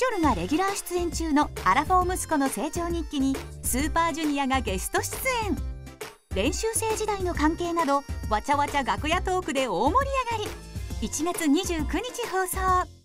チョルがレギュラー出演中のアラフォー息子の成長日記にスーパージュニアがゲスト出演。練習生時代の関係などわちゃわちゃ楽屋トークで大盛り上がり。1月29日放送。